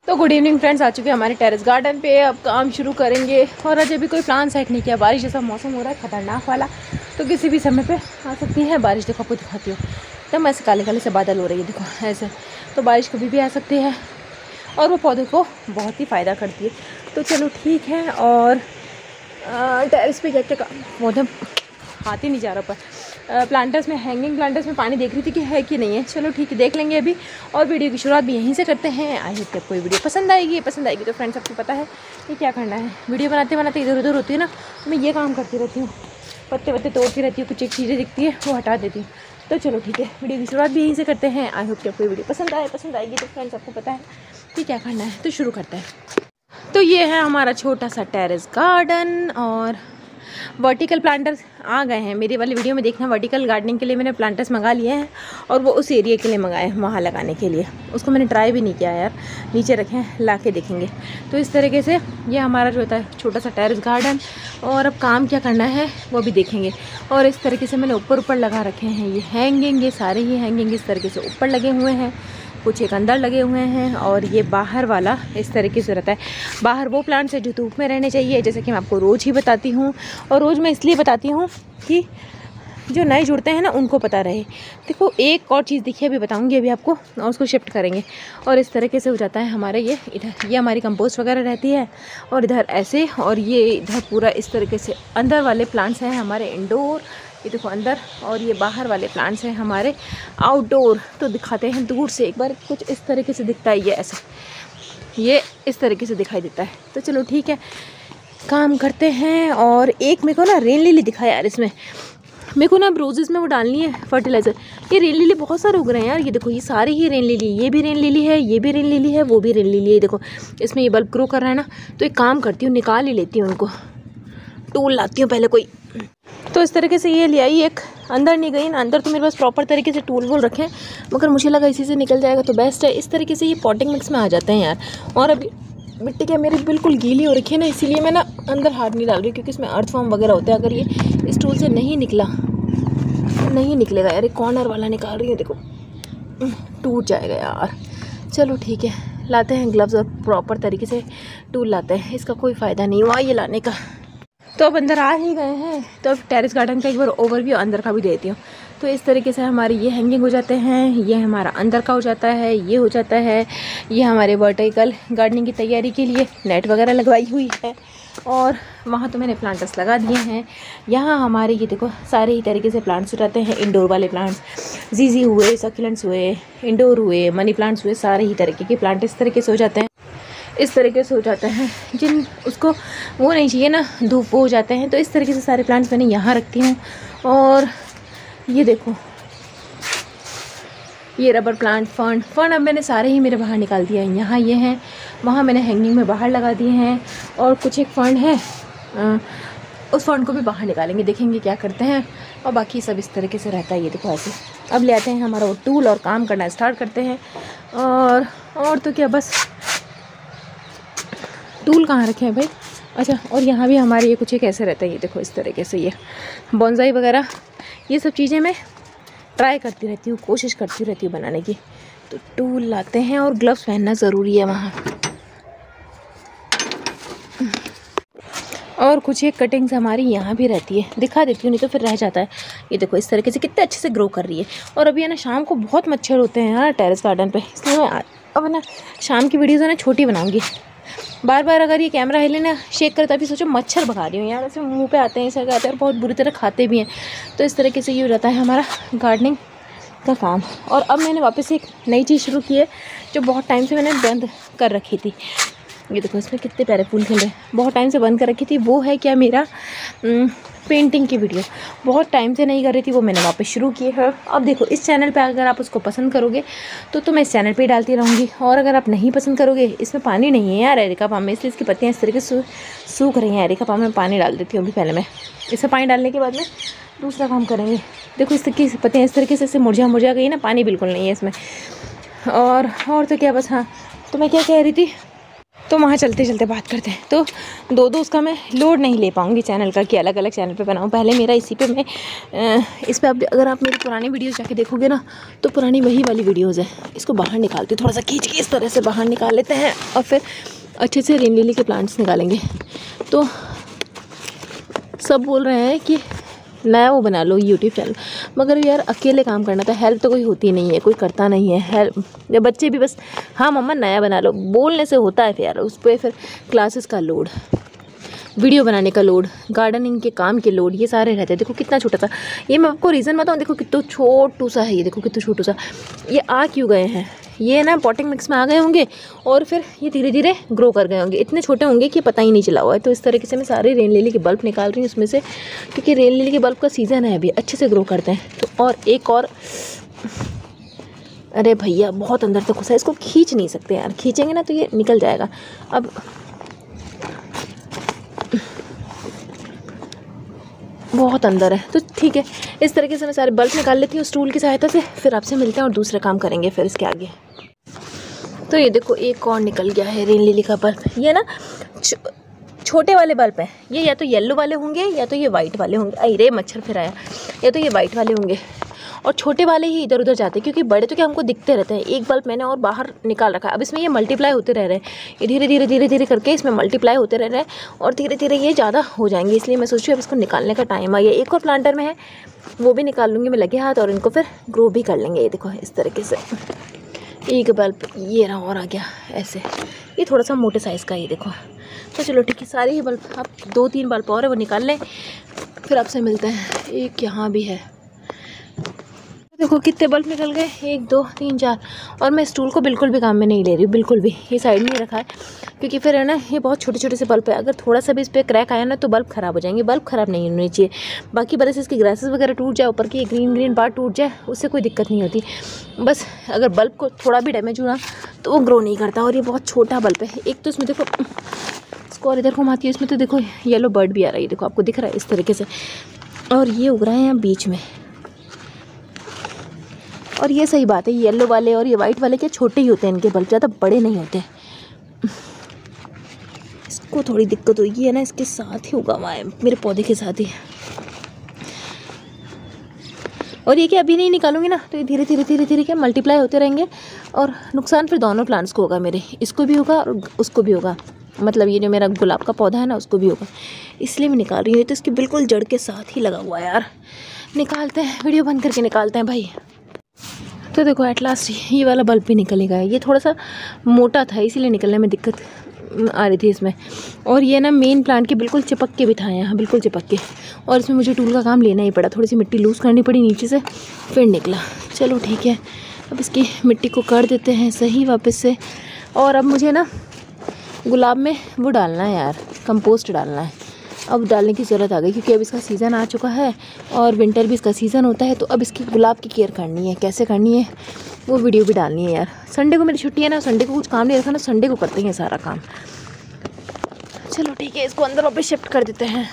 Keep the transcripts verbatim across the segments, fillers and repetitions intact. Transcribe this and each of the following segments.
तो good evening friends, आ चुके हैं हमारे टेरेस गार्डन पे। अब काम शुरू करेंगे और अजय भी कोई प्लान सेट नहीं किया। बारिश जैसा मौसम हो रहा है खतरनाक वाला, तो किसी भी समय पे आ सकती है बारिश। देखो आपको दिखाती हूँ, एकदम ऐसे काले काले से बादल हो रही है, देखो ऐसे। तो बारिश कभी भी आ सकती है और वो पौधे को बहुत ही फ़ायदा करती है। तो चलो ठीक है। और टेरेस पे क्या क्या पौधे हाथ ही नहीं जा रहा पर प्लांटर्स में, हैंगिंग प्लांटर्स में पानी देख रही थी कि है कि नहीं है। चलो ठीक है, देख लेंगे अभी। और वीडियो की शुरुआत भी यहीं से करते हैं। आई होप कि आपको वीडियो पसंद आएगी। पसंद आएगी तो फ्रेंड्स आपको पता है कि क्या करना है। वीडियो बनाते बनाते इधर उधर होती है ना, तो मैं ये काम करती रहती हूँ, पत्ते पत्ते तोड़ती रहती हूँ, कुछ एक चीज़ें दिखती है वो हटा देती हूँ। तो चलो ठीक है, वीडियो की शुरुआत भी यहीं से करते हैं। आई होप कि आपको वीडियो पसंद आए। पसंद आएगी तो फ्रेंड्स आपको पता है कि क्या करना है, तो शुरू करते हैं। तो ये है हमारा छोटा सा टेरेस गार्डन और वर्टिकल प्लांटर्स आ गए हैं। मेरी वाली वीडियो में देखना, वर्टिकल गार्डनिंग के लिए मैंने प्लांटर्स मंगा लिए हैं और वो उस एरिया के लिए मंगाए हैं, वहाँ लगाने के लिए। उसको मैंने ट्राई भी नहीं किया यार, नीचे रखे हैं, ला के देखेंगे। तो इस तरीके से ये हमारा जो होता है छोटा सा टेरेस गार्डन। और अब काम क्या करना है वो भी देखेंगे। और इस तरीके से मैंने ऊपर ऊपर लगा रखे हैं ये हैंगिंग, ये सारे ही हैंगिंग इस तरीके से ऊपर लगे हुए हैं, कुछ एक अंदर लगे हुए हैं। और ये बाहर वाला इस तरीके से रहता है। बाहर वो प्लांट्स है जो धूप में रहने चाहिए, जैसे कि मैं आपको रोज़ ही बताती हूँ। और रोज़ मैं इसलिए बताती हूँ कि जो नए जुड़ते हैं ना उनको पता रहे। देखो एक और चीज़ दिखी अभी बताऊँगी अभी आपको, और उसको शिफ्ट करेंगे। और इस तरीके से हो जाता है हमारे ये इधर, ये हमारी कंपोस्ट वगैरह रहती है। और इधर ऐसे, और ये इधर पूरा इस तरीके से अंदर वाले प्लांट्स हैं हमारे इंडोर, ये देखो अंदर। और ये बाहर वाले प्लांट्स हैं हमारे आउटडोर। तो दिखाते हैं दूर से एक बार, कुछ इस तरीके से दिखता है ये ऐसे, ये इस तरीके से दिखाई देता है। तो चलो ठीक है, काम करते हैं। और एक मेरे को ना रेन लिली दिखा यार, इसमें मेरे को ना अब रोजेस में वो डालनी है फर्टिलाइज़र। ये रेन लिली बहुत सारे उग रहे हैं यार, ये देखो ये सारी ही रेन लिली, ये भी रेन लिली है, ये भी रेन लिली है, वो भी रेन लिली है। देखो इसमें ये बल्ब ग्रो कर रहा है ना, तो एक काम करती हूँ, निकाल ही लेती हूँ उनको, टूल लाती हूँ पहले कोई। तो इस तरीके से ये ले आई, एक अंदर नहीं गई ना, अंदर तो मेरे पास प्रॉपर तरीके से टूल वूल रखे हैं, मगर मुझे लगा इसी से निकल जाएगा तो बेस्ट है। इस तरीके से ये पॉटिंग मिक्स में आ जाते हैं यार। और अभी मिट्टी क्या मेरी बिल्कुल गीली हो रखी है ना, इसीलिए मैं ना अंदर हाथ नहीं डाल रही, क्योंकि इसमें अर्थ फॉर्म वगैरह होता है। अगर ये इस टूल से नहीं निकला, नहीं निकलेगा यार। एक कॉर्नर वाला निकाल रही है, देखो टूट जाएगा यार। चलो ठीक है, लाते हैं ग्लव्स और प्रॉपर तरीके से टूल लाते हैं। इसका कोई फ़ायदा नहीं हुआ ये लाने का। तो अब अंदर आ ही गए हैं, तो अब टेरेस गार्डन का एक बार ओवरव्यू अंदर का भी देती हूँ। तो इस तरीके से हमारे ये हैंगिंग हो जाते हैं, ये हमारा अंदर का हो जाता है, ये हो जाता है। ये हमारे वर्टिकल गार्डनिंग की तैयारी के लिए नेट वगैरह लगवाई हुई है। और वहाँ तो मैंने प्लांटर्स लगा दिए हैं। यहाँ हमारे ये देखो सारे ही तरीके से प्लांट्स हो जाते हैं। इंडोर वाले प्लांट्स, जीजी हुए, सक्यूलेंट्स हुए, इंडोर हुए, मनी प्लांट्स हुए, सारे ही तरीके के प्लांट इस तरीके से हो जाते हैं। इस तरीके से हो जाते हैं, जिन उसको वो नहीं चाहिए ना धूप, वो हो जाते हैं। तो इस तरीके से सारे प्लांट्स मैंने यहाँ रखती हूँ। और ये देखो ये रबर प्लांट, फर्न फर्न अब मैंने सारे ही मेरे बाहर निकाल दिया है। यहाँ ये हैं, वहाँ मैंने हैंगिंग में बाहर लगा दिए हैं। और कुछ एक फर्न है, उस फर्न को भी बाहर निकालेंगे, देखेंगे क्या करते हैं। और बाकी सब इस तरीके से रहता है, ये देखो ऐसे। अब ले आते हैं हमारा वो टूल और काम करना स्टार्ट करते हैं। और और तो क्या, बस टूल कहाँ रखे हैं भाई, अच्छा। और यहाँ भी हमारे ये कुछ एक ऐसे रहता है, ये देखो इस तरीके से। ये बॉन्साई वगैरह ये सब चीज़ें मैं ट्राई करती रहती हूँ, कोशिश करती रहती हूँ बनाने की। तो टूल लाते हैं और ग्लव्स पहनना ज़रूरी है वहाँ। और कुछ एक कटिंग्स हमारी यहाँ भी रहती है, दिखा देती हूँ नहीं तो फिर रह जाता है। ये देखो इस तरीके से कितने अच्छे से ग्रो कर रही है। और अभी है ना शाम को बहुत मच्छर होते हैं यार टेरेस गार्डन पे, इसलिए मैं अब ना शाम की वीडियोज़ है ना छोटी बनाऊँगी। बार बार अगर ये कैमरा हिले ना शेक करे, तभी सोचो मच्छर भगा रही हूँ यार, ऐसे मुंह पे आते हैं, ऐसे आते हैं और बहुत बुरी तरह खाते भी हैं। तो इस तरीके से ये हो जाता है हमारा गार्डनिंग का काम। और अब मैंने वापस एक नई चीज़ शुरू की है, जो बहुत टाइम से मैंने बंद कर रखी थी। ये देखो इसमें कितने प्यारे फूल खिल रहे हैं, बहुत टाइम से बंद कर रखी थी। वो है क्या, मेरा पेंटिंग की वीडियो बहुत टाइम से नहीं कर रही थी, वो मैंने वापस शुरू की है। अब देखो इस चैनल पे अगर आप उसको पसंद करोगे तो तो मैं इस चैनल पे ही डालती रहूँगी। और अगर आप नहीं पसंद करोगे, इसमें पानी नहीं है यार एरिका पाम में, इसलिए इसकी पत्तियाँ इस तरीके से सूख रही हैं। एरिका पाम में पानी डाल देती हूँ अभी पहले मैं, इसमें पानी डालने के बाद में दूसरा काम करेंगे। देखो इस तरीके पत्तियाँ इस तरीके से मुरझा मुरझा गई ना, पानी बिल्कुल नहीं है इसमें। और और तो क्या, बस हाँ, तो मैं क्या कह रही थी, तो वहाँ चलते चलते बात करते हैं। तो दो दो उसका मैं लोड नहीं ले पाऊँगी चैनल का कि अलग अलग चैनल पे बनाऊँ। पहले मेरा इसी पे मैं इस पे आप अगर आप मेरी पुरानी वीडियोस जाके देखोगे ना तो पुरानी वही वाली वीडियोस है। इसको बाहर निकालती हूँ, थोड़ा सा खींच के इस तरह से बाहर निकाल लेते हैं और फिर अच्छे से रेन लिली के प्लांट्स निकालेंगे। तो सब बोल रहे हैं कि नया वो बना लो यूट्यूब चैनल, मगर यार अकेले काम करना था, हेल्प तो कोई होती नहीं है, कोई करता नहीं है हेल्प। जब बच्चे भी बस हाँ मम्मा नया बना लो बोलने से होता है, फिर यार उस पर फिर क्लासेस का लोड, वीडियो बनाने का लोड, गार्डनिंग के काम के लोड, ये सारे रहते हैं। देखो कितना छोटा सा, ये मैं आपको रीज़न बताऊँ, देखो कितना छोटू सा है ये, देखो कितना छोटू सा ये आ क्यों गए हैं। ये ना पॉटिंग मिक्स में आ गए होंगे और फिर ये धीरे धीरे ग्रो कर गए होंगे, इतने छोटे होंगे कि पता ही नहीं चला हुआ है। तो इस तरीके से मैं सारे रेन लिली के बल्ब निकाल रही हूँ उसमें से, क्योंकि रेन लिली के बल्ब का सीज़न है अभी, अच्छे से ग्रो करते हैं। तो और एक और, अरे भैया बहुत अंदर तक घुसा है, इसको खींच नहीं सकते यार, खींचेंगे ना तो ये निकल जाएगा। अब बहुत अंदर है तो ठीक है, इस तरीके से मैं सारे बल्ब निकाल लेती हूँ स्टूल की सहायता से। फिर आपसे मिलते हैं और दूसरा काम करेंगे फिर इसके आगे। तो ये देखो एक और निकल गया है रेन लिली का बल्ब। ये ना छोटे वाले बल्ब हैं, ये या तो येलो वाले होंगे या तो ये वाइट वाले होंगे। अरे मच्छर फिर आया, या तो ये वाइट वाले होंगे और छोटे वाले ही इधर उधर जाते हैं, क्योंकि बड़े तो क्या हमको दिखते रहते हैं। एक बल्ब मैंने और बाहर निकाल रखा है, अब इसमें ये मल्टीप्लाई होते रह रहे हैं, ये धीरे धीरे धीरे धीरे करके इसमें मल्टीप्लाई होते रह रहे हैं और धीरे धीरे ये ज़्यादा हो जाएंगे। इसलिए मैं सोच रही हूँ अब इसको निकालने का टाइम आ गया। एक और प्लांटर में है वो भी निकाल लूँगी मैं लगे हाथ, और इनको फिर ग्रो भी कर लेंगे। ये देखो इस तरीके से एक बल्ब ये रहा और आ गया ऐसे, ये थोड़ा सा मोटे साइज़ का, ये देखो। तो चलो ठीक है, सारे ही बल्ब, आप दो तीन बल्ब और है वो निकाल लें, फिर आपसे मिलते हैं। एक यहाँ भी है, देखो कितने बल्ब निकल गए, एक दो तीन चार। और मैं स्टूल को बिल्कुल भी काम में नहीं ले रही हूँ, बिल्कुल भी, ये साइड में ही रखा है, क्योंकि फिर है ना ये बहुत छोटे छोटे से बल्ब है, अगर थोड़ा सा भी इस पर क्रैक आया ना तो बल्ब ख़राब हो जाएंगे। बल्ब ख़राब नहीं होने चाहिए, बाकी बरस इसकी ग्रासेस वगैरह टूट जाए, ऊपर की ग्रीन ग्रीन पार्ट टूट जाए, उससे कोई दिक्कत नहीं होती। बस अगर बल्ब को थोड़ा भी डैमेज हुआ तो वो ग्रो नहीं करता। और ये बहुत छोटा बल्ब है। एक तो इसमें देखो, इसको और इधर घुमाती है, इसमें तो देखो येलो बर्ड भी आ रहा है, देखो आपको दिख रहा है इस तरीके से, और ये उग रहा है यहाँ बीच में। और ये सही बात है, येलो वाले और ये वाइट वाले क्या छोटे ही होते हैं, इनके बल्ब ज़्यादा बड़े नहीं होते। इसको थोड़ी दिक्कत होगी है ना, इसके साथ ही उगा हुआ है, मेरे पौधे के साथ ही। और ये क्या अभी नहीं निकालूंगी ना तो ये धीरे धीरे धीरे धीरे क्या मल्टीप्लाई होते रहेंगे, और नुकसान फिर दोनों प्लांट्स को होगा, मेरे इसको भी होगा और उसको भी होगा, मतलब ये जो मेरा गुलाब का पौधा है ना उसको भी होगा। इसलिए मैं निकाल रही हूँ, तो इसकी बिल्कुल जड़ के साथ ही लगा हुआ है यार। निकालते हैं, वीडियो बंद करके निकालते हैं भाई। तो देखो एट लास्ट ये वाला बल्ब भी निकलेगा। ये थोड़ा सा मोटा था इसीलिए निकलने में दिक्कत आ रही थी इसमें। और ये ना मेन प्लांट के बिल्कुल चिपक के भी था यहाँ, बिल्कुल चिपक के, और इसमें मुझे टूल का काम लेना ही पड़ा, थोड़ी सी मिट्टी लूज़ करनी पड़ी नीचे से, फिर निकला। चलो ठीक है, अब इसकी मिट्टी को कर देते हैं सही वापस से। और अब मुझे ना गुलाब में वो डालना है यार, कंपोस्ट डालना है। अब डालने की ज़रूरत आ गई, क्योंकि अब इसका सीज़न आ चुका है और विंटर भी इसका सीज़न होता है। तो अब इसकी गुलाब की केयर करनी है, कैसे करनी है वो वीडियो भी डालनी है यार। संडे को मेरी छुट्टी है ना, संडे को कुछ काम नहीं रखा ना, संडे को करते हैं सारा काम। चलो ठीक है, इसको अंदर वापस शिफ्ट कर देते हैं।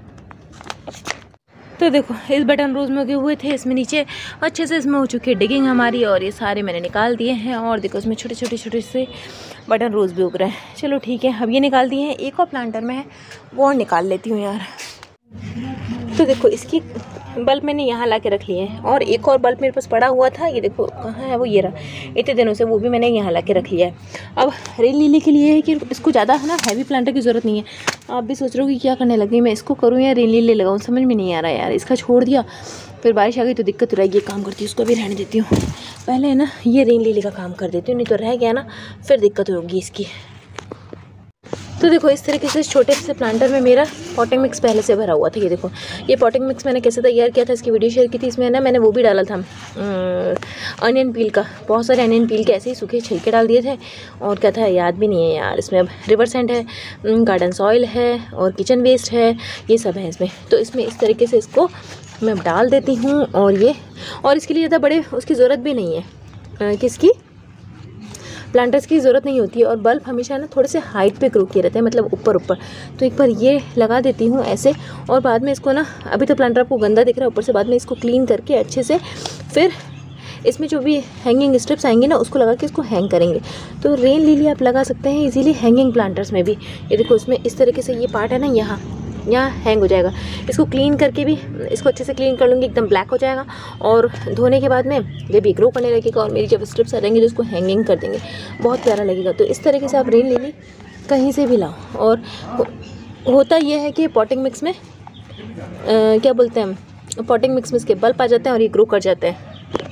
तो देखो इस बटन रोज़ में उगे हुए थे, इसमें नीचे अच्छे से इसमें हो चुकी है डिगिंग हमारी, और ये सारे मैंने निकाल दिए हैं। और देखो इसमें छोटे छोटे छोटे से बटन रोज़ भी उग रहे हैं। चलो ठीक है, अब ये निकाल दिए हैं। एक और प्लांटर में है वो और निकाल लेती हूँ यार। तो देखो इसकी बल्ब मैंने यहाँ ला के रख लिए हैं, और एक और बल्ब मेरे पास पड़ा हुआ था, ये देखो कहाँ है वो, ये रहा, इतने दिनों से, वो भी मैंने यहाँ ला के रख लिया है। अब रेन लिली के लिए है कि इसको ज़्यादा है ना हैवी प्लांटर की ज़रूरत नहीं है। आप भी सोच रहे हो कि क्या करने लगी, मैं इसको करूँ या रेन लिली लगाऊँ, समझ में नहीं आ रहा यार। इसका छोड़ दिया, फिर बारिश आ गई तो दिक्कत हो रहेगी। काम करती हूँ, उसको भी रहने देती हूँ। पहले है ना ये रेन लिली का काम कर देती हूँ, नहीं तो रह गया ना फिर दिक्कत होगी इसकी। तो देखो इस तरीके से छोटे से प्लांटर में मेरा पॉटिंग मिक्स पहले से भरा हुआ था। ये देखो ये पॉटिंग मिक्स मैंने कैसे तैयार किया था, इसकी वीडियो शेयर की थी। इसमें ना मैंने वो भी डाला था अनियन पील का, बहुत सारे अनियन पील के ऐसे ही सूखे छिलके डाल दिए थे, और क्या था याद भी नहीं है यार। इसमें अब रिवर सेंट है, गार्डन सॉइल है, और किचन वेस्ट है, ये सब है इसमें। तो इसमें इस तरीके से इसको मैं डाल देती हूँ। और ये और इसके लिए ज़्यादा बड़े उसकी ज़रूरत भी नहीं है, किसकी, प्लांटर्स की ज़रूरत नहीं होती है। और बल्ब हमेशा ना थोड़े से हाइट पे ग्रो किए रहते हैं, मतलब ऊपर ऊपर। तो एक बार ये लगा देती हूँ ऐसे, और बाद में इसको ना, अभी तो प्लांटर आपको गंदा दिख रहा है ऊपर से, बाद में इसको क्लीन करके अच्छे से फिर इसमें जो भी हैंगिंग स्ट्रिप्स आएंगे ना उसको लगा के इसको हैंग करेंगे। तो रेन लिली आप लगा सकते हैं इजीली हैंगिंग प्लांटर्स में भी। ये देखो इसमें इस तरीके से ये पार्ट है ना, यहाँ यहाँ हैंग हो जाएगा। इसको क्लीन करके भी इसको अच्छे से क्लीन कर लूँगी, एकदम ब्लैक हो जाएगा। और धोने के बाद में ये भी ग्रो करने लगेगा और मेरी जब स्ट्रिप्स आ जाएंगी तो उसको हैंगिंग कर देंगे, बहुत प्यारा लगेगा। तो इस तरीके से आप रेन लिली कहीं से भी लाओ। और हो, होता यह है कि पॉटिंग मिक्स में आ, क्या बोलते हैं, पॉटिंग मिक्स में इसके बल्ब आ जाते हैं और ये ग्रो कर जाते हैं,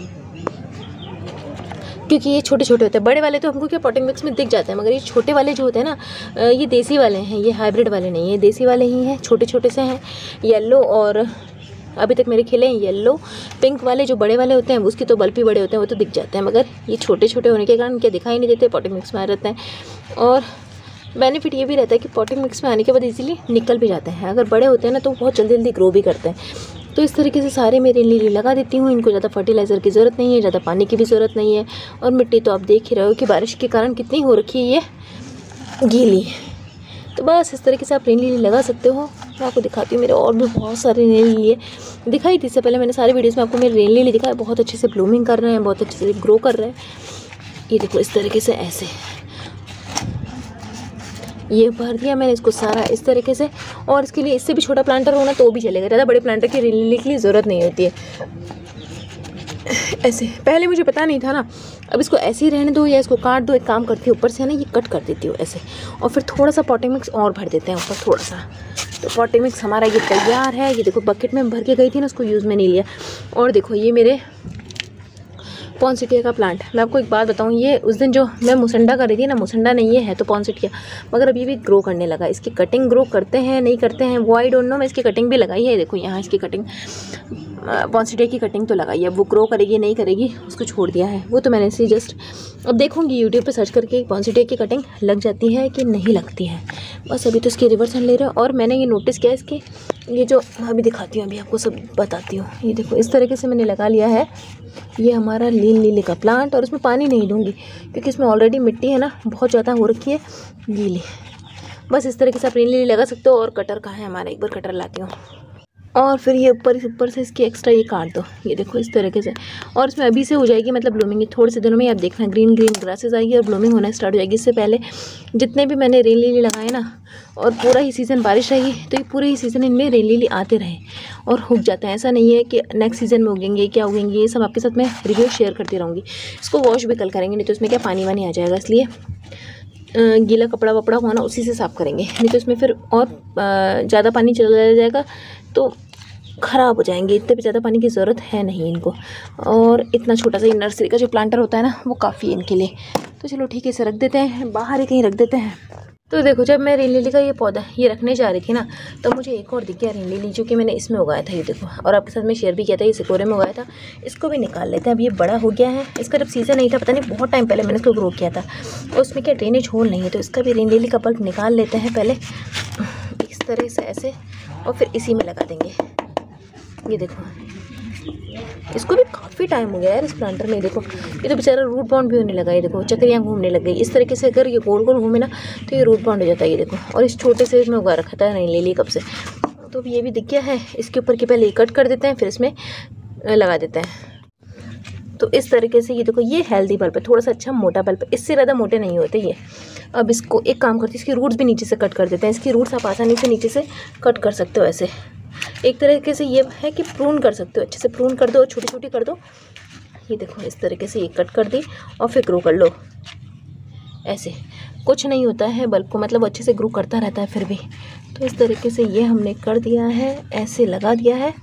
क्योंकि ये छोटे छोटे होते हैं। बड़े वाले तो हमको क्या पॉटिंग मिक्स में दिख जाते हैं, मगर ये छोटे वाले जो होते हैं ना, ये देसी वाले हैं, ये हाइब्रिड वाले नहीं है, देसी वाले ही हैं, छोटे छोटे से हैं। येलो और अभी तक मेरे खिले हैं येलो, पिंक वाले जो बड़े वाले होते हैं उसके तो बल्ब भी बड़े होते हैं, वो तो दिख जाते हैं, मगर ये छोटे छोटे होने के कारण क्या दिखाई नहीं देते, पॉटिंग मिक्स में आ जाते हैं। और बेनिफिट ये भी रहता है कि पॉटिंग मिक्स में आने के बाद इजीली निकल भी जाते हैं। अगर बड़े होते हैं ना तो बहुत जल्दी जल्दी ग्रो भी करते हैं। तो इस तरीके से सारे मेरे लिली लगा देती हूँ। इनको ज़्यादा फर्टिलाइज़र की ज़रूरत नहीं है, ज़्यादा पानी की भी ज़रूरत नहीं है। और मिट्टी तो आप देख ही रहे हो कि बारिश के कारण कितनी हो रखी है ये गीली। तो बस इस तरीके से आप रेन लिली लगा सकते हो। मैं आपको दिखाती हूँ, मेरे और भी बहुत सारे रेन लिली है, दिखाई थी इससे पहले मैंने सारे वीडियोज़ में आपको मेरे रेन लिली दिखाया, बहुत अच्छे से ब्लूमिंग कर रहे हैं, बहुत अच्छे से ग्रो कर रहे हैं। ये देखो इस तरीके से ऐसे ये भर दिया मैंने इसको सारा इस तरीके से। और इसके लिए इससे भी छोटा प्लांटर होना तो भी चलेगा, ज़्यादा बड़े प्लांटर की रेन लिली के लिए ज़रूरत नहीं होती है। ऐसे पहले मुझे पता नहीं था ना, अब इसको ऐसे ही रहने दो या इसको काट दो। एक काम करती हूँ ऊपर से है ना ये कट कर देती हूँ ऐसे, और फिर थोड़ा सा पॉटिंग मिक्स और भर देते हैं ऊपर थोड़ा सा। तो पॉटिंग मिक्स हमारा ये तैयार है। ये देखो बकेट में भर के गई थी ना, उसको यूज़ में नहीं लिया। और देखो ये मेरे पॉन्सिटिया का प्लांट। मैं आपको एक बात बताऊं, ये उस दिन जो मैं मुसंडा कर रही थी ना, मुसंडा नहीं ये है तो पॉन्सिटिया, मगर अब ये भी ग्रो करने लगा। इसकी कटिंग ग्रो करते हैं नहीं करते हैं वो आई डोंट नो। मैं इसकी कटिंग भी लगाई है, देखो यहाँ इसकी कटिंग, पॉन्सिटिया की कटिंग तो लगाई है। वो ग्रो करेगी नहीं करेगी उसको छोड़ दिया है, वो तो मैंने इसे जस्ट अब देखूँगी यूट्यूब पर सर्च करके पॉन्सिटिया की कटिंग लग जाती है कि नहीं लगती है। बस अभी तो इसकी रिवर्स हैंड ले रहा है। और मैंने ये नोटिस किया इसके, ये जो अभी दिखाती हूँ, अभी आपको सब बताती हूँ। ये देखो इस तरीके से मैंने लगा लिया है ये हमारा लील लिली का प्लांट। और इसमें पानी नहीं दूंगी क्योंकि इसमें ऑलरेडी मिट्टी है ना, बहुत ज़्यादा हो रखी है गीली। बस इस तरीके से आप लील लिली लगा सकते हो। और कटर कहाँ है हमारा, एक बार कटर लाती हूँ। और फिर ये ऊपर ऊपर से इसकी एक्स्ट्रा ये काट दो, ये देखो इस तरीके से। और इसमें अभी से हो जाएगी मतलब ब्लूमिंग, थोड़े से दिनों में आप देखना ग्रीन ग्रीन ग्रासेस आएगी और ब्लूमिंग होना स्टार्ट हो जाएगी। इससे पहले जितने भी मैंने रेन लिली लगाए ना, और पूरा ही सीज़न बारिश रही तो ये पूरे ही सीज़न इनमें रेन लिली आते रहे और उग जाते हैं। ऐसा नहीं है कि नेक्स्ट सीज़न में उगेंगे क्या उगेंगे, ये सब आपके साथ मैं रिव्यू शेयर करती रहूँगी। इसको वॉश भी कल करेंगे, नहीं तो इसमें क्या पानी वानी आ जाएगा, इसलिए गीला कपड़ा वपड़ा हुआ ना उसी से साफ़ करेंगे, नहीं तो इसमें फिर और ज़्यादा पानी चला जाएगा तो ख़राब हो जाएंगे। इतने भी ज़्यादा पानी की ज़रूरत है नहीं इनको। और इतना छोटा सा ये नर्सरी का जो प्लांटर होता है ना वो काफ़ी है इनके लिए। तो चलो ठीक है, इसे रख देते हैं, बाहर ही कहीं रख देते हैं। तो देखो जब मैं रेन लिली का ये पौधा ये रखने जा रही थी ना, तो मुझे एक और दिख गया रेन लिली, जो कि मैंने इसमें उगाया था। ये देखो, और आपके साथ में शेयर भी किया था, ये सिकोरे में उगाया था। इसको भी निकाल लेते हैं। अब ये बड़ा हो गया है। इसका जब सीज़न नहीं था, पता नहीं बहुत टाइम पहले मैंने इसको ग्रो किया था, और उसमें क्या ड्रेनेज होल नहीं है, तो इसका भी रेन लिली का बल्ब निकाल लेते हैं पहले इस तरह से ऐसे, और फिर इसी में लगा देंगे। ये देखो इसको भी काफ़ी टाइम हो गया यार इस प्लांटर में। देखो ये तो बेचारा रूट बाउंड भी होने लगा। ये देखो चक्रियाँ घूमने लग गई। इस तरीके से अगर ये गोल गोल घूमे ना तो ये रूट बाउंड हो जाता है। ये देखो, और इस छोटे से इसमें उगा रखा था नहीं ले ली कब से, तो ये भी दिख गया है। इसके ऊपर के पहले कट कर देते हैं, फिर इसमें लगा देते हैं। तो इस तरीके से ये देखो, ये हेल्दी बल्ब है, थोड़ा सा अच्छा मोटा बल्ब है, इससे ज़्यादा मोटे नहीं होते ये। अब इसको एक काम करते हैं, इसकी रूट्स भी नीचे से कट कर देते हैं। इसकी रूट्स आप आसानी से नीचे से कट कर सकते हो ऐसे। एक तरीके से ये है कि प्रून कर सकते हो, अच्छे से प्रून कर दो और छोटी छोटी कर दो। ये देखो इस तरीके से ये कट कर दी और फिर ग्रो कर लो ऐसे। कुछ नहीं होता है बल्ब को, मतलब अच्छे से ग्रो करता रहता है फिर भी। तो इस तरीके से ये हमने कर दिया है, ऐसे लगा दिया है।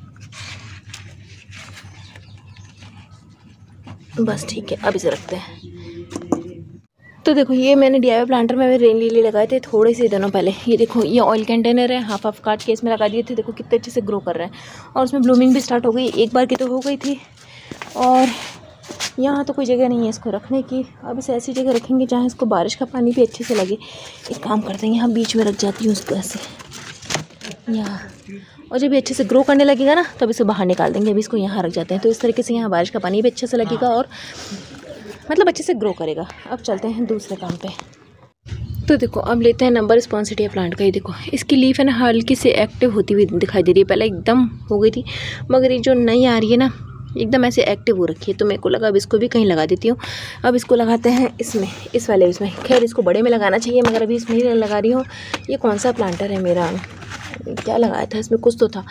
बस ठीक है, अब इसे रखते हैं। तो देखो ये मैंने डीआईवाई प्लांटर में रेन लिली लगाए थे थोड़े से दिनों पहले। ये देखो ये ऑयल कंटेनर है, हाफ हाफ काट के इसमें लगा दिए थे। देखो कितने अच्छे से ग्रो कर रहे हैं, और उसमें ब्लूमिंग भी स्टार्ट हो गई। एक बार की तो हो गई थी, और यहाँ तो कोई जगह नहीं है इसको रखने की। अब इसे ऐसी जगह रखेंगे जहाँ इसको बारिश का पानी भी अच्छे से लगे। एक काम करते हैं, यहाँ बीच में रख जाती हूँ उसको ऐसे यहाँ, और जब ये अच्छे से ग्रो करने लगेगा ना तब इसे बाहर निकाल देंगे। अभी इसको यहाँ रख जाते हैं, तो इस तरीके से यहाँ बारिश का पानी भी अच्छे से लगेगा और मतलब अच्छे से ग्रो करेगा। अब चलते हैं दूसरे काम पे। तो देखो अब लेते हैं नंबर स्पॉन्सिटिया प्लांट का। ये देखो इसकी लीफ है ना हल्की से एक्टिव होती हुई दिखाई दे रही है। पहले एकदम हो गई थी, मगर ये जो नई आ रही है ना एकदम ऐसे एक्टिव हो रखी है, तो मेरे को लगा अब इसको भी कहीं लगा देती हूँ। अब इसको लगाते हैं इसमें, इस वाले इसमें। खैर इसको बड़े में लगाना चाहिए मगर अभी इसमें ही लगा रही हूँ। ये कौन सा प्लांटर है मेरा, क्या लगाया था इसमें, कुछ तो था,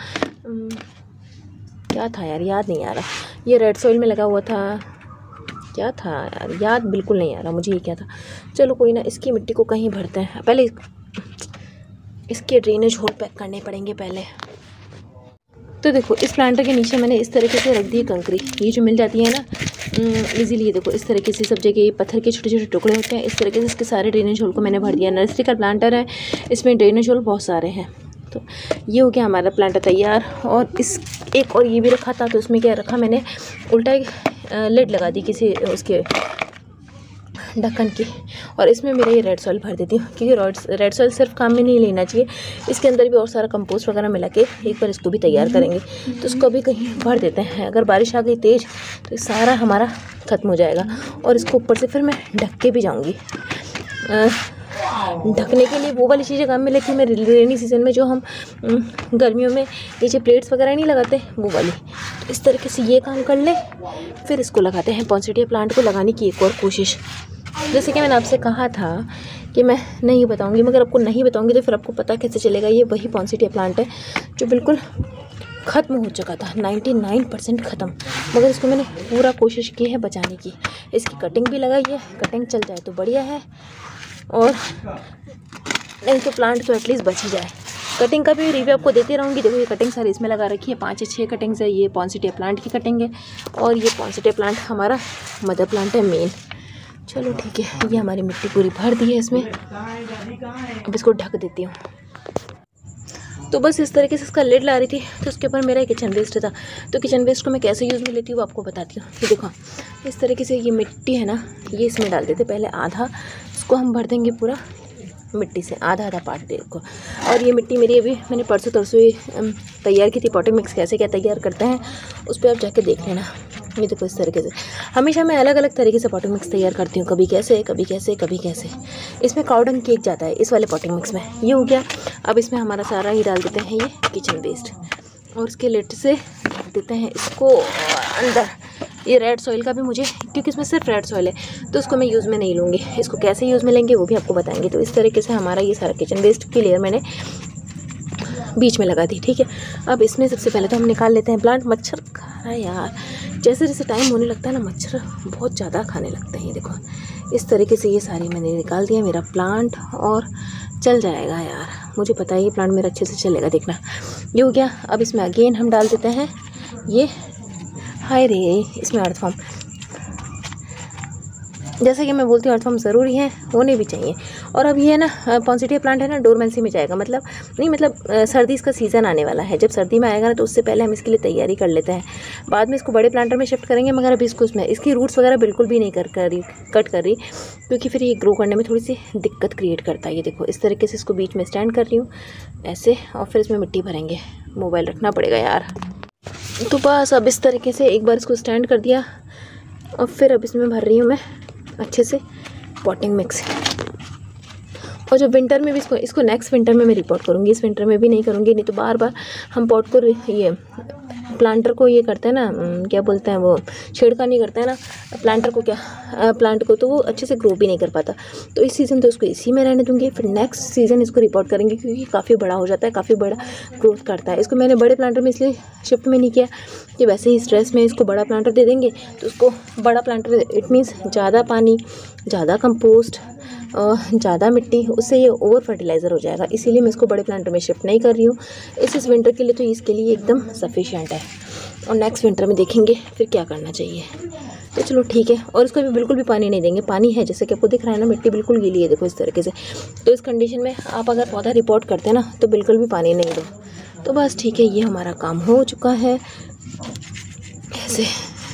क्या था यार याद नहीं आ रहा। ये रेड सॉइल में लगा हुआ था, क्या था यार याद बिल्कुल नहीं आ रहा मुझे ये क्या था। चलो कोई ना, इसकी मिट्टी को कहीं भरते हैं। पहले इसके ड्रेनेज होल पैक करने पड़ेंगे पहले। तो देखो इस प्लांटर के नीचे मैंने इस तरीके से रख दी कंकरी, ये जो मिल जाती है ना इजीली। ये देखो इस तरीके से सब जगह पत्थर के छोटे छोटे टुकड़े होते हैं, इस तरीके से इसके सारे ड्रेनेज होल को मैंने भर दिया। नर्सरी का प्लांटर है, इसमें ड्रेनेज होल बहुत सारे हैं। तो ये हो गया हमारा प्लांटर तैयार। और इस एक और ये भी रखा था, तो इसमें क्या रखा मैंने, उल्टा एक लिड लगा दी किसी उसके ढक्कन की, और इसमें मेरा ये रेड सॉइल भर देती हूँ, क्योंकि रेड सॉइल सिर्फ काम में नहीं लेना चाहिए, इसके अंदर भी और सारा कंपोस्ट वगैरह मिला के एक बार इसको भी तैयार करेंगे। तो इसको भी कहीं भर देते हैं, अगर बारिश आ गई तेज़ तो सारा हमारा ख़त्म हो जाएगा। और इसको ऊपर से फिर मैं ढक के भी जाऊँगी। ढकने के लिए वो वाली चीज़ें काम में लेती हूँ मैं रेनी सीज़न में, जो हम गर्मियों में नीचे प्लेट्स वगैरह नहीं लगाते वो वाली। तो इस तरीके से ये काम कर ले, फिर इसको लगाते हैं पॉन्सिटिया प्लांट को लगाने की एक और कोशिश। जैसे कि मैंने आपसे कहा था कि मैं नहीं बताऊंगी, मगर आपको नहीं बताऊंगी तो फिर आपको पता कैसे चलेगा। ये वही पॉन्सिटिया प्लांट है जो बिल्कुल ख़त्म हो चुका था, निन्यानवे परसेंट ख़त्म, मगर इसको मैंने पूरा कोशिश की है बचाने की। इसकी कटिंग भी लगाई है, कटिंग चल जाए तो बढ़िया है, और नहीं तो प्लांट तो एटलीस्ट बच ही जाए। कटिंग का भी रिव्यू आपको देती रहूँगी। देखो ये कटिंग सारी इसमें लगा रखी है, पाँच या छः कटिंग्स है। ये पॉन्सिटिया प्लांट की कटिंग है, और ये पॉन्सिटिया प्लांट हमारा मदर प्लांट है मेन। चलो ठीक है, ये हमारी मिट्टी पूरी भर दी है इसमें, अब इसको ढक देती हूँ। तो बस इस तरीके से इसका लिड ला रही थी, तो उसके ऊपर मेरा किचन वेस्ट था। तो किचन वेस्ट को मैं कैसे यूज़ में लेती हूँ वो आपको बताती हूँ। ये देखो इस तरीके से ये मिट्टी है ना, ये इसमें डाल देते पहले आधा, इसको हम भर देंगे पूरा मिट्टी से, आधा आधा पार्ट दे को। और ये मिट्टी मेरी अभी मैंने परसों तरसों तैयार की थी। पॉटिंग मिक्स कैसे क्या तैयार करते हैं उस पर आप जाके देख लेना। ये देखो इस तरीके से, हमेशा मैं अलग अलग तरीके से पॉटिंग मिक्स तैयार करती हूँ, कभी कैसे कभी कैसे कभी कैसे। इसमें काउडंग केक जाता है इस वाले पॉटिंग मिक्स में। ये हो गया। अब इसमें हमारा सारा ही डाल देते हैं ये किचन वेस्ट, और उसके लिड से ढक देते हैं इसको अंदर। ये रेड सॉइल का भी मुझे, क्योंकि इसमें सिर्फ रेड सॉइल है तो उसको मैं यूज़ में नहीं लूँगी, इसको कैसे यूज़ में लेंगे वो भी आपको बताएंगे। तो इस तरीके से हमारा ये सारा किचन वेस्ट की लेयर मैंने बीच में लगा दी, ठीक है। अब इसमें सबसे पहले तो हम निकाल लेते हैं प्लांट। मच्छर खा रहा है यार, जैसे जैसे टाइम होने लगता है ना मच्छर बहुत ज़्यादा खाने लगते हैं। देखो इस तरीके से ये सारी मैंने निकाल दिया मेरा प्लांट, और चल जाएगा यार, मुझे पता है ये प्लांट मेरा अच्छे से चलेगा, देखना। ये हो गया। अब इसमें अगेन हम डाल देते हैं ये, हाय रे, इसमें अर्थ फॉर्म, जैसे कि मैं बोलती हूँ अर्थ फॉर्म ज़रूरी है, होने भी चाहिए। और अब ये है ना पॉन्सिटिया प्लांट है ना, डोरमेंसी में जाएगा, मतलब नहीं मतलब सर्दी इसका सीज़न आने वाला है। जब सर्दी में आएगा ना तो उससे पहले हम इसके लिए तैयारी कर लेते हैं। बाद में इसको बड़े प्लांटर में शिफ्ट करेंगे, मगर अभी इसको इसमें इसकी रूट्स वगैरह बिल्कुल भी नहीं कर कर रही कट कर रही, क्योंकि फिर ये ग्रो करने में थोड़ी सी दिक्कत क्रिएट करता है। ये देखो इस तरीके से इसको बीच में स्टैंड कर रही हूँ ऐसे, और फिर इसमें मिट्टी भरेंगे। मोबाइल रखना पड़ेगा यार। तो बस अब इस तरीके से एक बार इसको स्टैंड कर दिया, और फिर अब इसमें भर रही हूँ मैं अच्छे से पॉटिंग मिक्स। और जब विंटर में भी इसको इसको नेक्स्ट विंटर में मैं रिपोर्ट करूँगी, इस विंटर में भी नहीं करूँगी, नहीं तो बार बार हम पॉट को ये प्लांटर को ये करते हैं ना, क्या बोलते हैं वो, छेड़खानी करते हैं ना प्लांटर को, क्या प्लांट को, तो वो अच्छे से ग्रो भी नहीं कर पाता। तो इस सीज़न तो इसको इसी में रहने दूँगी, फिर नेक्स्ट सीज़न इसको रिपोर्ट करेंगे, क्योंकि काफ़ी बड़ा हो जाता है, काफ़ी बड़ा ग्रोथ करता है। इसको मैंने बड़े प्लांटर में इसलिए शिफ्ट में नहीं किया कि वैसे ही स्ट्रेस में इसको बड़ा प्लांटर दे देंगे, तो उसको बड़ा प्लांटर इट मीन्स ज़्यादा पानी, ज़्यादा कंपोस्ट, ज़्यादा मिट्टी, उससे ये ओवर फर्टिलाइज़र हो जाएगा। इसीलिए मैं इसको बड़े प्लांटर में शिफ्ट नहीं कर रही हूँ इस इस विंटर के लिए, तो इसके लिए एकदम सफिशिएंट है। और नेक्स्ट विंटर में देखेंगे फिर क्या करना चाहिए। तो चलो ठीक है। और इसको भी बिल्कुल भी पानी नहीं देंगे, पानी है जैसे कि आपको दिख रहा है ना, मिट्टी बिल्कुल गीली है, देखो इस तरीके से। तो इस कंडीशन में आप अगर पौधा रिपोर्ट करते हैं ना तो बिल्कुल भी पानी नहीं दो। तो बस ठीक है, ये हमारा काम हो चुका है ऐसे।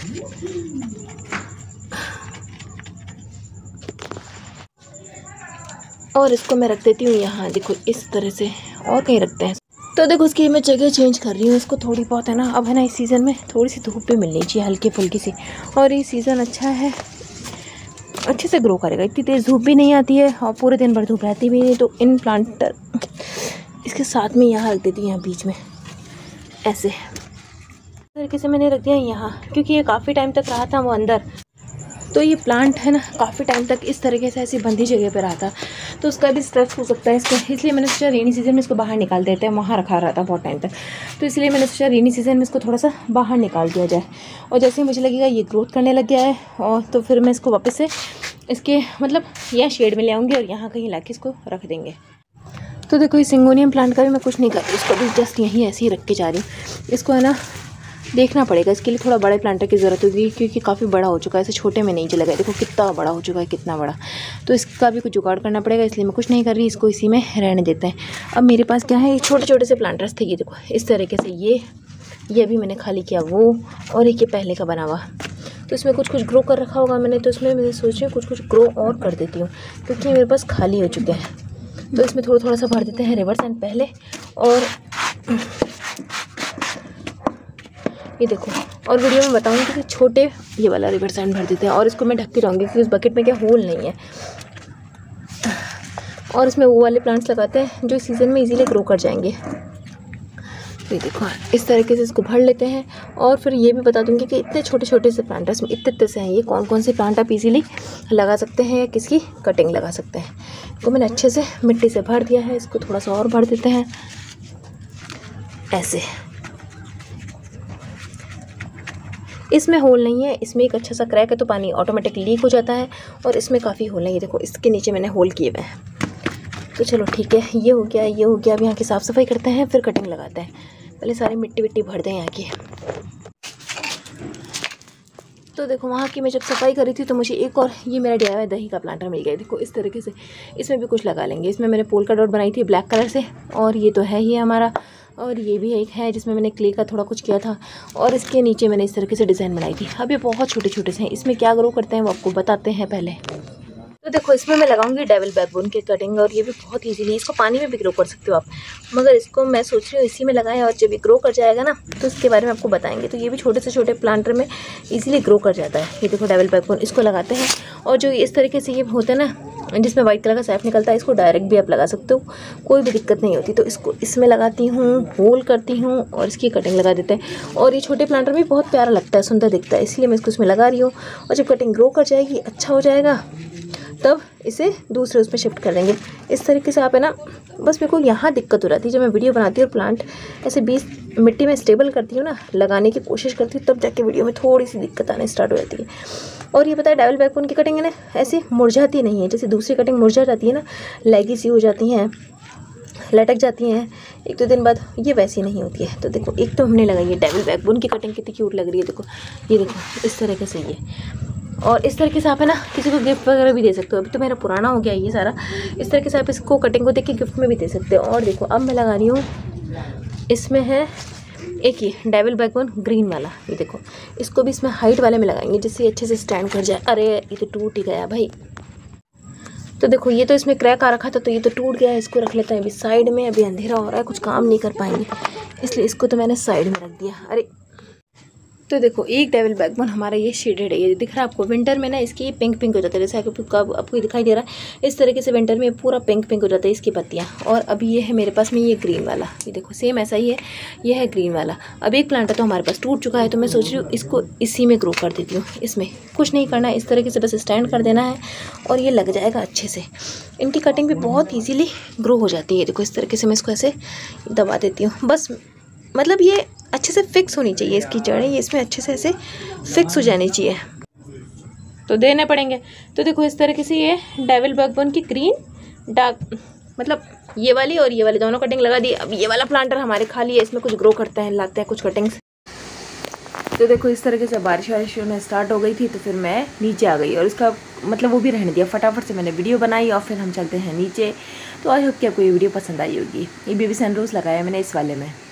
और इसको मैं रख देती हूँ यहाँ, देखो इस तरह से, और कहीं रखते हैं। तो देखो उसकी मैं जगह चेंज कर रही हूँ इसको थोड़ी बहुत, है ना। अब है ना इस सीज़न में थोड़ी सी धूप भी मिलनी चाहिए, हल्की फुल्की सी, और ये सीज़न अच्छा है, अच्छे से ग्रो करेगा। इतनी तेज़ धूप भी नहीं आती है और पूरे दिन भर धूप रहती भी नहीं। तो इन प्लांटर इसके साथ में यहाँ रख देती हूँ, यहाँ बीच में ऐसे तरीके से मैंने रख दिया यहाँ, क्योंकि ये काफ़ी टाइम तक रहा था वो अंदर। तो ये प्लांट है ना काफ़ी टाइम तक इस तरीके से ऐसी बंदी जगह पे रहा था, तो उसका भी स्ट्रेस हो सकता है इसका, इसलिए मैंने सोचा रेनी सीज़न में इसको बाहर निकाल देते हैं। वहाँ रखा रहा था बहुत टाइम तक, तो इसलिए मैंने सोचा रेनी सीज़न में इसको थोड़ा सा बाहर निकाल दिया जाए। और जैसे ही मुझे लगेगा ये ग्रोथ करने लग गया है, और तो फिर मैं इसको वापस से इसके मतलब यहाँ शेड में ले आऊँगी और यहाँ कहीं ला के इसको रख देंगे। तो देखो इस सिंगोनियम प्लांट का भी मैं कुछ नहीं कर रही, इसको भी जस्ट यहीं ऐसे ही रख के जा रही हूँ। इसको है ना देखना पड़ेगा, इसके लिए थोड़ा बड़े प्लांटर की ज़रूरत होगी, क्योंकि काफ़ी बड़ा हो चुका है, ऐसे छोटे में नहीं चलेगा। देखो कितना बड़ा हो चुका है, कितना बड़ा, तो इसका भी कुछ जुगाड़ करना पड़ेगा, इसलिए मैं कुछ नहीं कर रही, इसको इसी में रहने देते हैं। अब मेरे पास क्या है, छोटे छोटे से प्लांटर्स थे, ये देखो इस तरीके से, ये ये भी मैंने खाली किया वो, और एक ये पहले का बना हुआ, तो इसमें कुछ कुछ ग्रो कर रखा होगा मैंने, तो इसमें मैं सोच रही हूँ कुछ कुछ ग्रो और कर देती हूँ, क्योंकि मेरे पास खाली हो चुके हैं। तो इसमें थोड़ा थोड़ा सा भर देते हैं रिवर्स एंड पहले, और ये देखो, और वीडियो में बताऊंगी कि छोटे ये वाला रिवर सैंड भर देते हैं, और इसको मैं ढक के रहूँगी क्योंकि उस बकेट में क्या होल नहीं है। और इसमें वो वाले प्लांट्स लगाते हैं जो इस सीज़न में इजीली ग्रो कर जाएंगे। ये देखो इस तरीके से इसको भर लेते हैं। और फिर ये भी बता दूंगी कि इतने छोटे छोटे से प्लांटर्स में इतने इतने से हैं, ये कौन कौन से प्लांट आप इजीली लगा सकते हैं या किसकी कटिंग लगा सकते हैं। तो मैंने अच्छे से मिट्टी से भर दिया है, इसको थोड़ा सा और भर देते हैं ऐसे। इसमें होल नहीं है, इसमें एक अच्छा सा क्रैक है, तो पानी ऑटोमेटिक लीक हो जाता है, और इसमें काफ़ी होल है। ये देखो इसके नीचे मैंने होल किए हुए हैं। तो चलो ठीक है, ये हो गया ये हो गया। अब यहाँ की साफ़ सफाई करते हैं, फिर कटिंग लगाते हैं। पहले सारी मिट्टी विट्टी भर दें यहाँ की। तो देखो वहाँ की मैं जब सफाई करी थी तो मुझे एक और ये मेरा डी आई वाई दही का प्लांटर मिल गया। देखो इस तरीके से इसमें भी कुछ लगा लेंगे। इसमें मैंने पोल का डॉट बनाई थी ब्लैक कलर से, और ये तो है ही हमारा, और ये भी एक है जिसमें मैंने क्ले का थोड़ा कुछ किया था, और इसके नीचे मैंने इस तरीके से डिज़ाइन बनाई थी। अब ये बहुत छोटे छोटे से हैं, इसमें क्या ग्रो करते हैं वो आपको बताते हैं पहले। तो देखो इसमें मैं लगाऊंगी डेविल बैकबोन की कटिंग, और ये भी बहुत इजीली, इसको पानी में भी ग्रो कर सकते हो आप, मगर इसको मैं सोच रही हूँ इसी में लगाएं, और जब ये ग्रो कर जाएगा ना तो इसके बारे में आपको बताएंगे। तो ये भी छोटे से छोटे प्लांटर में इजीली ग्रो कर जाता है। ये देखो डेविल बैकबोन, इसको लगाते हैं। और जो इस तरीके से ये होता है ना जिसमें वाइट कलर का सैफ निकलता है, इसको डायरेक्ट भी आप लगा सकते हो, कोई भी दिक्कत नहीं होती। तो इसको इसमें लगाती हूँ, होल करती हूँ और इसकी कटिंग लगा देते हैं। और ये छोटे प्लांटर भी बहुत प्यारा लगता है, सुंदर दिखता है, इसलिए मैं इसको इसमें लगा रही हूँ। और जब कटिंग ग्रो कर जाएगी, अच्छा हो जाएगा, तब इसे दूसरे उसमें शिफ्ट कर देंगे। इस तरीके से आप है ना, बस मेरे को यहाँ दिक्कत हो जाती है जब मैं वीडियो बनाती हूँ और प्लांट ऐसे बीच मिट्टी में स्टेबल करती हूँ ना, लगाने की कोशिश करती हूँ, तब जाके वीडियो में थोड़ी सी दिक्कत आने स्टार्ट हो जाती है। और ये पता है डेविल बैकबोन की कटिंग है ना, ऐसे मुरझाती नहीं है, जैसे दूसरी कटिंग मुरझा जाती है ना, लैगी सी हो जाती हैं, लटक जाती हैं एक दो दिन बाद, ये वैसी नहीं होती है। तो देखो एक तो हमने लगाई है डेविल बैकबोन की कटिंग, कितनी क्यूट लग रही है। देखो ये देखो इस तरीके से ये, और इस तरीके से आप है ना किसी को गिफ्ट वगैरह भी दे सकते हो। अभी तो मेरा पुराना हो गया ये सारा, इस तरीके से आप इसको कटिंग को देख के गिफ्ट में भी दे सकते हो। और देखो अब मैं लगा रही हूँ, इसमें है एक ये डेविल बैकबोन ग्रीन वाला, ये देखो इसको भी इसमें हाइट वाले में लगाएंगे जिससे अच्छे से स्टैंड कर जाए। अरे ये तो टूट ही गया भाई। तो देखो ये तो इसमें क्रैक आ रखा था, तो ये तो टूट गया है, इसको रख लेते हैं अभी साइड में। अभी अंधेरा हो रहा है, कुछ काम नहीं कर पाएंगे, इसलिए इसको तो मैंने साइड में रख दिया। अरे तो देखो एक डेविल बैकबोन हमारा ये शेडेड है, ये दिख रहा है आपको। विंटर में ना इसकी पिंक पिंक हो जाता है, जैसे आपको आपको दिखाई दे रहा है, इस तरीके से विंटर में पूरा पिंक पिंक हो जाता है इसकी पत्तियाँ। और अभी ये है मेरे पास में ये ग्रीन वाला, ये देखो सेम ऐसा ही है, ये है ग्रीन वाला। अब एक प्लांट तो हमारे पास टूट चुका है, तो मैं सोच रही हूँ इसको इसी में ग्रो कर देती हूँ। इसमें कुछ नहीं करना है, इस तरीके से बस स्टैंड कर देना है और ये लग जाएगा अच्छे से। इनकी कटिंग भी बहुत ईजीली ग्रो हो जाती है। देखो इस तरीके से मैं इसको ऐसे दबा देती हूँ, बस मतलब ये अच्छे से फिक्स होनी चाहिए, इसकी जड़ें ये इसमें अच्छे से ऐसे फिक्स हो जानी चाहिए, तो देने पड़ेंगे। तो देखो इस तरीके से ये डेविल बैकबोन की ग्रीन डार्क मतलब ये वाली और ये वाली दोनों कटिंग लगा दी। अब ये वाला प्लांटर हमारे खाली है, इसमें कुछ ग्रो करते हैं, लाते हैं कुछ कटिंग्स। तो देखो इस तरीके से बारिश वारिश में स्टार्ट हो गई थी, तो फिर मैं नीचे आ गई और इसका मतलब वो भी रहने दिया। फटाफट से मैंने वीडियो बनाई और फिर हम चलते हैं नीचे। तो आई होप कि आपको ये वीडियो पसंद आई होगी। ये बेबी सनरोज लगाया मैंने इस वाले में।